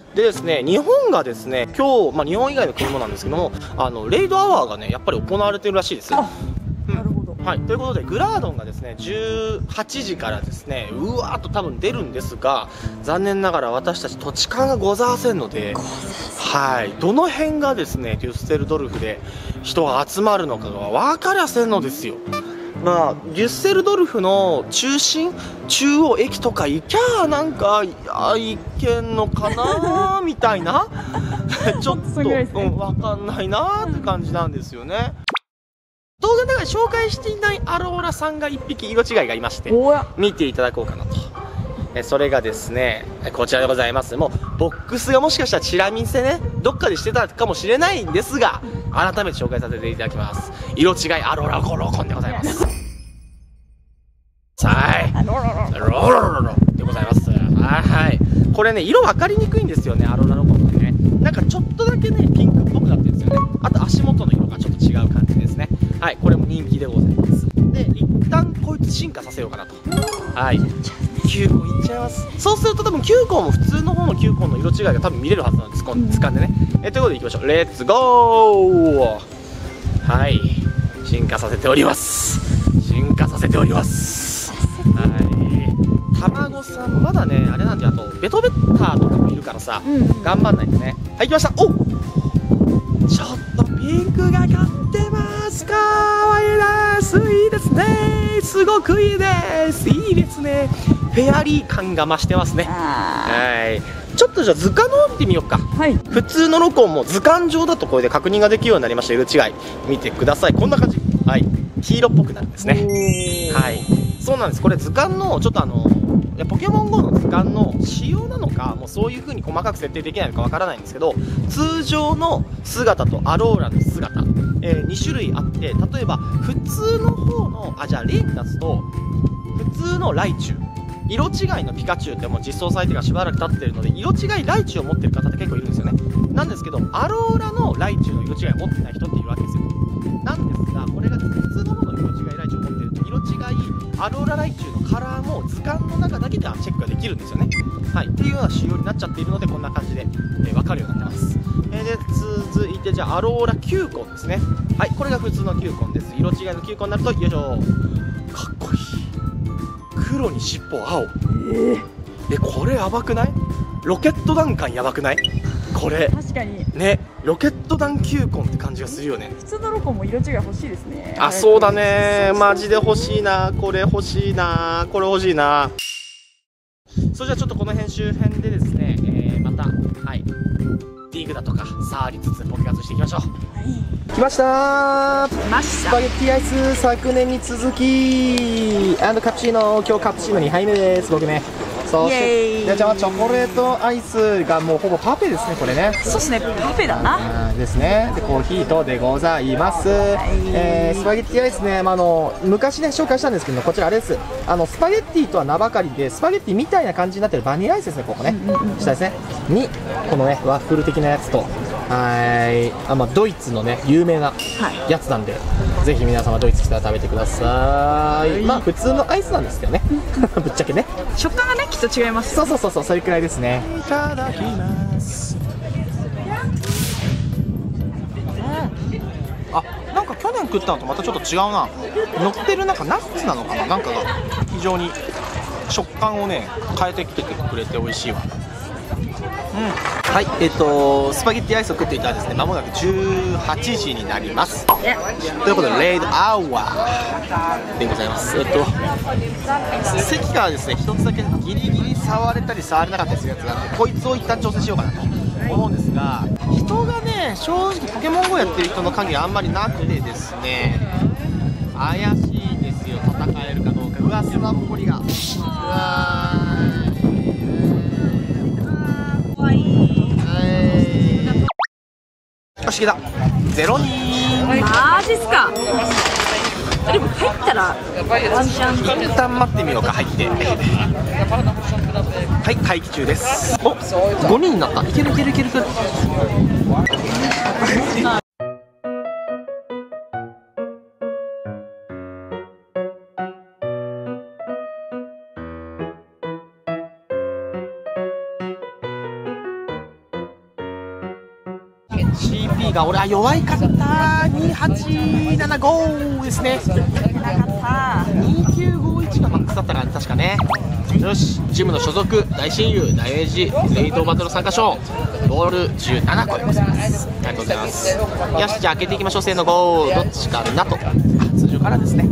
でですね、日本がですね、今日、日本以外の国もなんですけども、レイドアワーがね、やっぱり行われてるらしいです。 なるほど。 はい、ということでグラードンがですね18時からですねうわーっと多分出るんですが、残念ながら私たち土地勘がございませんので、はい、どの辺がですねデュッセルドルフで人が集まるのかが分かりゃせんのですよ。デュッセルドルフの中央駅とか行きゃなんか行けんのかなみたいなちょっと、分かんないなって感じなんですよね。動画の中で紹介していないアローラさんが1匹色違いがいまして、見ていただこうかなと。それがですねこちらでございます。もうボックスがもしかしたらチラ見せねどっかでしてたかもしれないんですが、改めて紹介させていただきます。色違いアローラゴロコンでございます。はいロロロロでございます。はい、これね色分かりにくいんですよね、アローラロコンってね。なんかちょっとだけねピンクっぽくなってるんですよね。あと足元の色がちょっと違う感じですね。はい、これも人気でございます。で一旦こいつ進化させようかなと。はい、9個いっちゃいます。そうすると多分9個も普通の方の9個の色違いが多分見れるはずなんです、この図鑑でね。ということでいきましょう。レッツゴー。はい、進化させております。進化させております。はい、卵さんまだねあれなんで、あとベトベッターとかもいるからさ、頑張んないとね。はい、来ました。おっ、ちょっとピンクがかってます。かわいいです。いいですね。すごくいいです。いいですね。フェアリー感が増してますね。はい、ちょっとじゃあ図鑑の方見てみようか。はい、普通のロコンも図鑑上だとこれで確認ができるようになりました。色違い見てください。こんな感じ。はい、黄色っぽくなるんですね。はい、そうなんです。これ図鑑のちょっとポケモン GO の図鑑の仕様なのか、もうそういう風に細かく設定できないのかわからないんですけど、通常の姿とアローラの姿、2種類あって、例えば普通の方のじゃあ例に出すと普通のライチュウ、色違いのピカチュウってもう実装されてからしばらく経ってるので色違いライチュウを持ってる方って結構いるんですよね。なんですけどアローラのライチュウの色違いを持ってない人っているわけですよ。なんですがこれがですね普通の方の色違いライチュウを持ってると色違いアローラライチュウのカラーも図鑑の中だけではチェックができるんですよね。はい、っていうような仕様になっちゃっているのでこんな感じで、分かるようになってます。で続いてじゃあアローラキューコンですね。はい、これが普通のキューコンです。色違いのキューコンになるとよいしょ、かっこいい。黒に尻尾青。これやばくない？ロケット弾感やばくない？これ確かにね、ロケット弾球根って感じがするよね。 普通のロコンも色違い欲しいですね。 あ、そうだね、マジで欲しいな。これ欲しいな、これ欲しいな。それじゃあちょっとこの辺周辺でですね、またはいディグだとか触りつつポケ活していきましょう。来ましたー。スパゲッティアイス、昨年に続きカプチーノ、今日カプチーノ2杯目です。僕ね。そしてじゃあチョコレートアイスがもうほぼパフェですね、これね。 そうですね、パフェだな。 ですね。でコーヒーとでございます。スパゲッティアイスね、昔ね紹介したんですけど、こちらあれです。スパゲッティとは名ばかりでスパゲッティみたいな感じになってるバニラアイスですね、ここね。下ですね。にこのねワッフル的なやつと。ドイツのね有名なやつなんで、ぜひ皆様ドイツ来たら食べてください。普通のアイスなんですけどねぶっちゃけね、 食感がねきっと違います。 そうそれくらいですね。いただきます。なんか去年食ったのとまたちょっと違うな。乗ってるなんかナッツなのかな、なんかが非常に食感をね変えてきてくれて美味しいわ。はい、スパゲッティアイスを食っていたらですね、まもなく18時になります。ということで、レイドアワーでございます。席からですね、一つだけギリギリ触れたり触れなかったりするやつがあって、こいつを一旦調整しようかなと思うんですが、人がね、正直ポケモン GO やってる人の影があんまりなくてですね、怪しいですよ、戦えるかどうか。うわ、砂ぼこりが。うわー、よし、いけた。02。 マジっすか。でも入ったらワンチャン。 一旦待ってみようか、入って。はい、待機中です。お、5人になった。いける。 CP が俺は弱いかった。2875ですね。2951がマックスだったから確かね。よし、ジムの所属、大親友、大英ジ、レイドバトル参加賞、ボール17個でございます。ありがとうございます。よし、じゃあ開けていきましょう。せーの、ゴー。どっちかなと。通常からですね。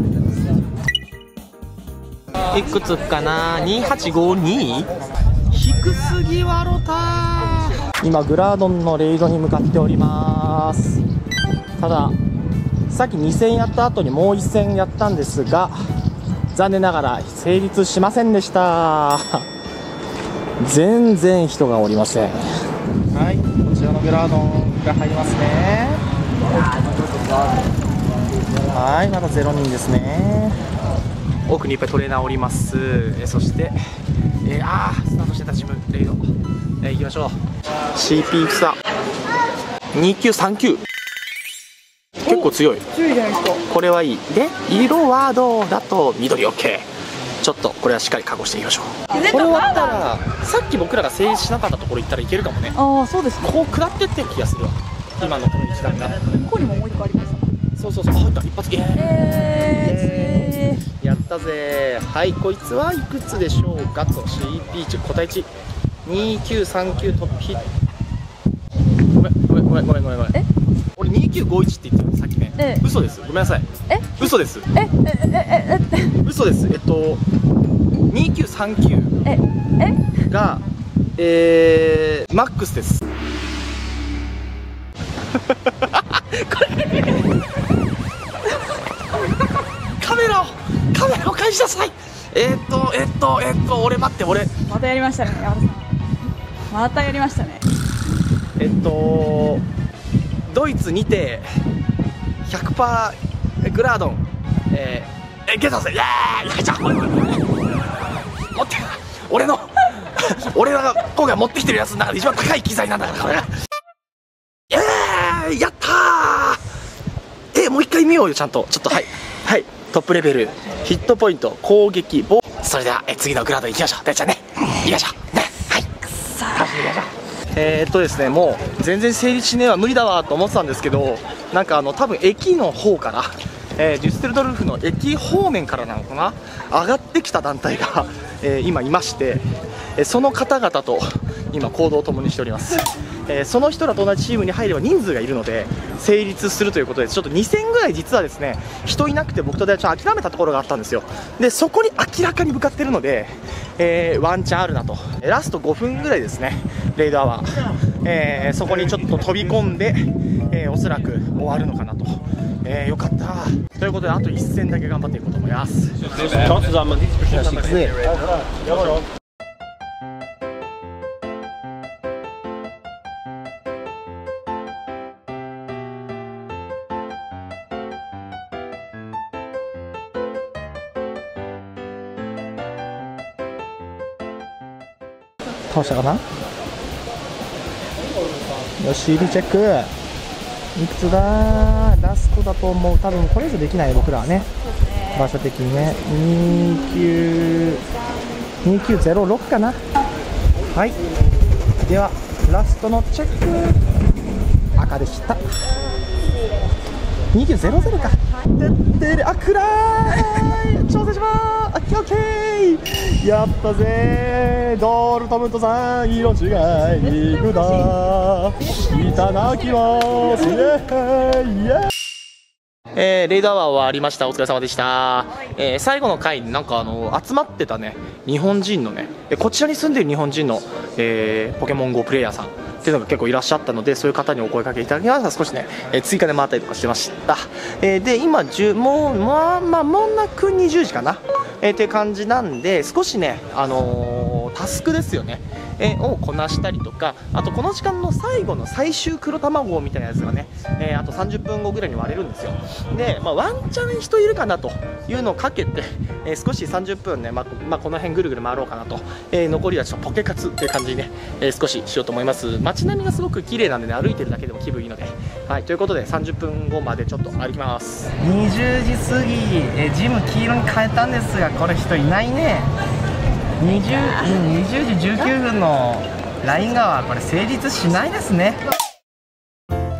いくつかな。2852。低すぎわろた。今グラードンのレイドに向かっております。たださっき2戦やった後にもう1戦やったんですが、残念ながら成立しませんでした。全然人がおりません。はい、こちらのグラードンが入りますね。はい、まだ0人ですね。奥にいっぱいトレーナーおります。そしてスタートしてたジムレイド、行きましょう。 CP 草2939、結構強い。 強いじゃないですか。 これはいい。で色はどうだと緑 OK。 ちょっとこれはしっかり確保していきましょう。これ終わったらさっき僕らが成立しなかったところ行ったらいけるかもね。 ああ、そうですね。 こう下ってってる気がするわ、今のこの一段が。 ここにももう一個ありました。 そうそうそう、入った一発。やったぜ。はい、こいつはいくつでしょうかと。 CP1 個体1 2939突飛。ごめんえ、 俺2951って言ってたさっきね。嘘です、ごめんなさい。嘘です。嘘です。2939がマックスです。カメラを返しなさい。俺待って、俺またやりましたね、山田さん。またやりましたね。 ドイツにて 100% グラードン、ゲットせ、イエーイ。じゃあ持って俺が今回持ってきてるやつの中で一番高い機材なんだから、これ。やったー。もう一回見ようよ、ちゃんと。ちょっとはい、トップレベル、ヒットポイント、攻撃、それでは次のグラード行きましょう。大ちゃんね、行きましょうね。はい、ですね、もう全然成立しねえわ、無理だわと思ってたんですけど、なんか多分駅の方から、デュッセルドルフの駅方面からなのかな、上がってきた団体が、今いまして、その方々と今行動を共にしております。その人らと同じチームに入れば人数がいるので成立するということで、ちょっと2戦ぐらい実はですね、人いなくて僕と大ちゃん諦めたところがあったんですよ。でそこに明らかに向かってるので、ワンチャンあるなと。ラスト5分ぐらいですね、レイドアワー、そこにちょっと飛び込んで、おそらく終わるのかなと。よかったということで、あと1戦だけ頑張っていこうと思います。倒したかな。よし、指チェック。いくつだ。ラストだと思う。多分これ以上できない、僕らはね、場所的にね。2906かな。はい、ではラストのチェック。赤でした。2900か。あ、暗い。挑戦します。オッケー。やったぜー。ドールトムントさん、色違い肉だ。いただきます。イエー。レイドアワー終わりました。お疲れ様でした。最後の回になんか集まってたね、日本人のね、こちらに住んでいる日本人の、ポケモン GO プレイヤーさんっていうのが結構いらっしゃったので、そういう方にお声かけいただきました。少しね、追加で回ったりとかしてました。で今もう間もなく20時かな、っていう感じなんで、少しね、タスクですよね、をこなしたりとか、あとこの時間の最後の最終黒卵みたいなやつがね、あと30分後ぐらいに割れるんですよ。で、ワンチャン人いるかなというのをかけて、少し30分ね、この辺ぐるぐる回ろうかなと、残りはちょっとポケカツっていう感じにね、少ししようと思います。街並みがすごく綺麗なんでね、歩いてるだけでも気分いいので、はい、ということで30分後までちょっと歩きます。20時過ぎ、ジム黄色に変えたんですが、これ人いないね。20時19分のライン川、これ成立しないですね。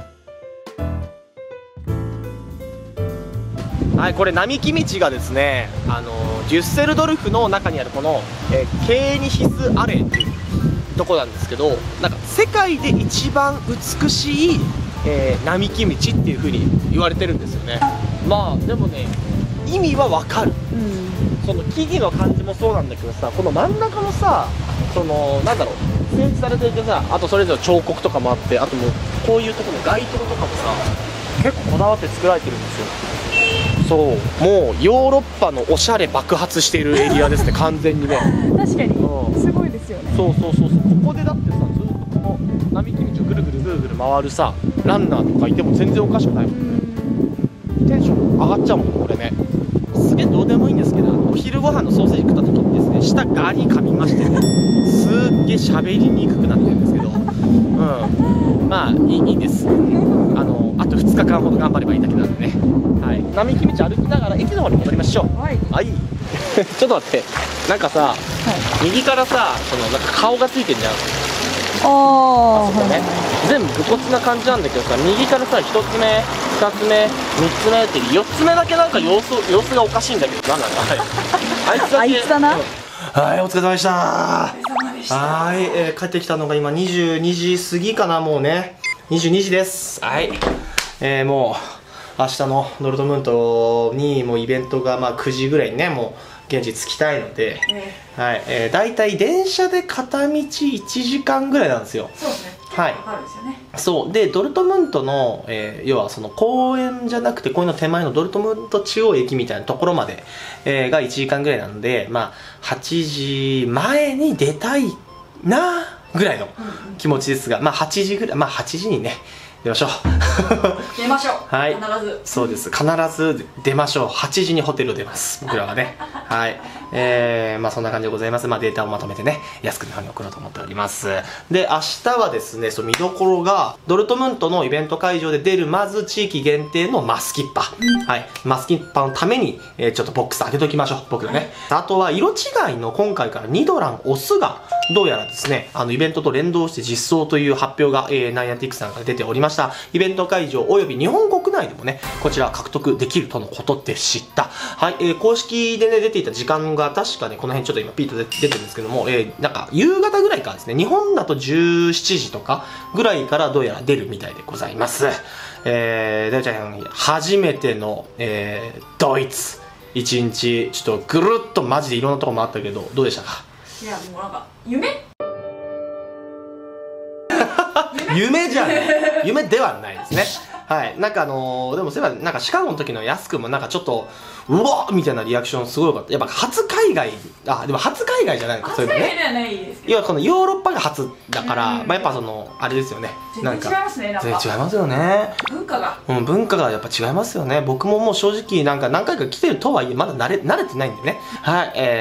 はい、これ並木道がですね、デュッセルドルフの中にあるこの、ケーニヒスアレーっていうとこなんですけど、なんか世界で一番美しい、並木道っていう風に言われてるんですよね。まあでもね、意味はわかる。その木々の感じもそうなんだけどさ、この真ん中のさ、そのなんだろう、整地されていてさ、あとそれぞれ彫刻とかもあって、あともうこういうところの街灯とかもさ、結構こだわって作られてるんですよ。そう、もうヨーロッパのおしゃれ爆発しているエリアですね、完全にね。 確かに、すごいですよね。 そう、ここでだってさ、ずっとこの並木道をぐるぐる回るさ、ランナーとかいても全然おかしくないもん。テンション上がっちゃうもん、これね。すげえどうでもいいんですけど、お昼ご飯のソーセージ食った時にですね、下ガリ噛みましてね、すっげえ喋りにくくなってるんですけど、まあいいんです。あと2日間ほど頑張ればいいだけなんでね。はい、並木道歩きながら駅の方に戻りましょう。はい、ちょっと待って、なんかさ、右からさ、なんか顔がついてんじゃん。あそこね、全部武骨な感じなんだけどさ、右からさ、1つ目2つ目3つ目って4つ目だけなんか様子がおかしいんだけど、なんなんだあいつだな。はい、お疲れ様でした。はい、帰ってきたのが今22時過ぎかな。もうね22時です。はい、もう明日のドルトムントにもうイベントがまあ9時ぐらいにね、もう現地着きたいので、はい、だいたい電車で片道1時間ぐらいなんですよ。そうですね。はい。そうで、ドルトムントの、要はその公園じゃなくて公園の手前のドルトムント中央駅みたいなところまで、が1時間ぐらいなので、まあ8時前に出たいなぐらいの気持ちですが、まあ8時ぐらい、まあ8時にね出ましょう。 出ましょう。 はい。 必ず。 そうです。必ず出ましょう。8時にホテルを出ます。僕らはね。はい。まあそんな感じでございます。まあデータをまとめてね、安くの方に送ろうと思っております。で、明日はですね、見どころが、ドルトムントのイベント会場で出る、まず地域限定のマスキッパ。はい。マスキッパのために、ちょっとボックス開けときましょう。僕らね。あとは、色違いの今回からニドランオスが、どうやらですね、イベントと連動して実装という発表が、ナイアンティックさんから出ておりました。イベント会場および日本国内でもね、こちら獲得できるとのことでした。はい、公式でね、出ていた時間が確かね、この辺ちょっと今ピーと出てるんですけども、なんか夕方ぐらいからですね、日本だと17時とかぐらいからどうやら出るみたいでございます。大ちゃん、初めての、ドイツ。一日、ちょっとぐるっとマジでいろんなとこもあったけど、どうでしたか？ いや、もうなんか、 夢じゃない。夢ではないですね。はい。なんかでもそういえば、なんかシカゴの時のヤス君もなんかちょっと、うわっみたいなリアクションすごい良かった。やっぱ初海外、でも初海外じゃないのか、そういうのね。初海外ではないですけど。要はこのヨーロッパが初だから、まあやっぱあれですよね。 全然違いますね、なんか。 全然違いますよね。 文化が。 文化がやっぱ違いますよね。僕ももう正直なんか何回か来てるとはいえ、まだ慣れてないんでね。はい。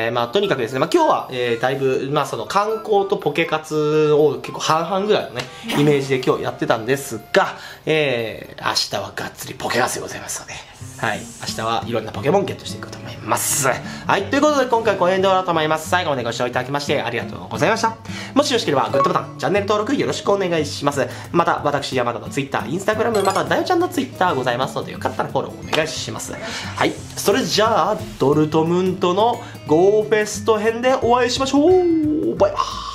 まあとにかくですね、まあ今日は、だいぶ、まあ観光とポケ活を結構半々ぐらいのね、イメージで今日やってたんですが、明日はがっつりポケ活でございますので、はい。明日はいろんなポケモンゲットしていくと思います。はい。ということで今回この辺で終わろうと思います。最後までご視聴いただきましてありがとうございました。もしよろしければグッドボタン、チャンネル登録よろしくお願いします。また私山田の Twitter、Instagram、まただよちゃんの Twitter ございますのでよかったらフォローお願いします。はい。それじゃあドルトムントのゴーフェスト編でお会いしましょう。バイバイ。